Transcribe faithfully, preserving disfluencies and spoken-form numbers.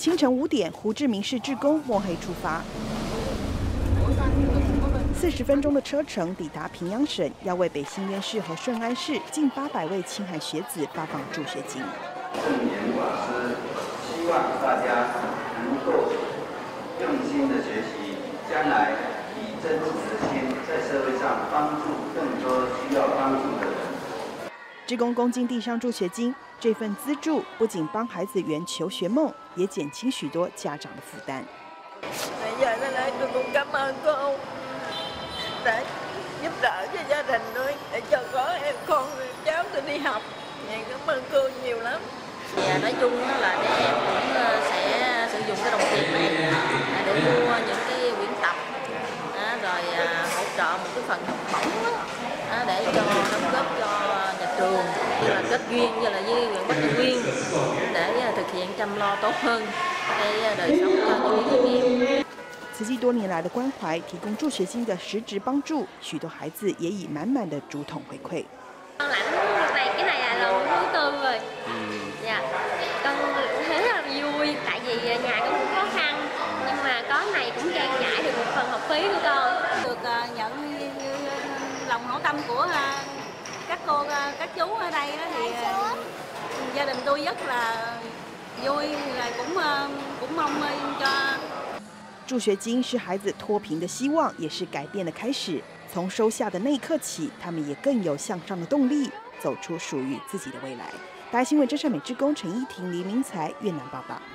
清晨五点，胡志明市志工摸黑出发，四十分钟的车程抵达平阳省，要为北新渊市和顺安市近八百位清寒学子发放助学金。 圣严法师希望大家能够用心的学习，将来以真诚的心在社会上帮助更多需要帮助的人。 志工公斤地上助学金，这份资助不仅帮孩子圆求学梦，也减轻许多家長的負擔。 Giờ nó lại tôi cũng cảm ơn cô để giúp đỡ cho gia đình tôi, để cho có em con cháu tôi đi học. Cảm ơn cô nhiều lắm. Thì nói chung là để em cũng sẽ sử dụng cái đồng tiền này để mua những cái quyển tập, rồi hỗ trợ một cái phần học bổng để cho đóng góp cho nhà trường, như là kết duyên như là với huyện Bắc Tân Uyên để thực hiện chăm lo tốt hơn cái đời sống cho những người nghèo。 慈济多年来的关怀，提供助学金的实质帮助，许多孩子也以满满的竹筒回馈。 Con lãnh được này cái này là lần thứ tư rồi. Dạ, con thấy rất là vui, tại vì nhà con cũng khó khăn, nhưng mà có này cũng trang trải được một phần học phí của con. Được nhận lòng hảo tâm của các cô, các chú ở đây thì gia đình tôi rất là vui, là cũng cũng mong cho。 助学金是孩子脱贫的希望，也是改变的开始。从收下的那一刻起，他们也更有向上的动力，走出属于自己的未来。大爱新闻真善美志工陈依婷、黎明才越南报道。